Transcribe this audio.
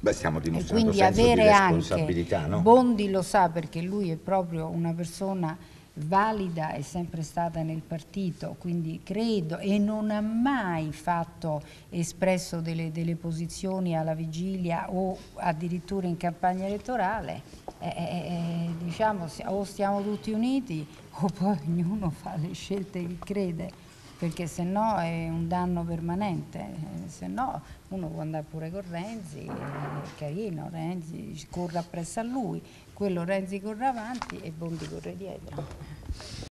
Beh, stiamo dimostrando quindi senso di avere responsabilità, anche, no? Bondi lo sa perché lui è proprio una persona valida, è sempre stata nel partito, quindi credo, e non ha mai espresso delle posizioni alla vigilia o addirittura in campagna elettorale. Diciamo, o stiamo tutti uniti o poi ognuno fa le scelte che crede, perché se no è un danno permanente, se no uno può andare pure con Renzi, è carino, Renzi corre appresso a lui, quello Renzi corre avanti e Bondi corre dietro.